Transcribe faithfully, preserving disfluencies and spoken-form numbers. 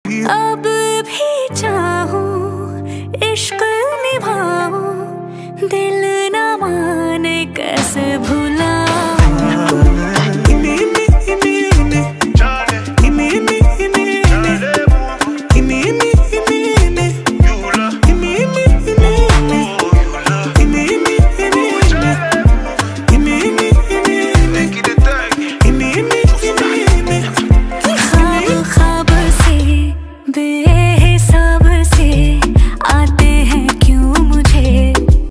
अब भी चाहूं इश्क निभाऊं, दिल न माने कैसे भुला।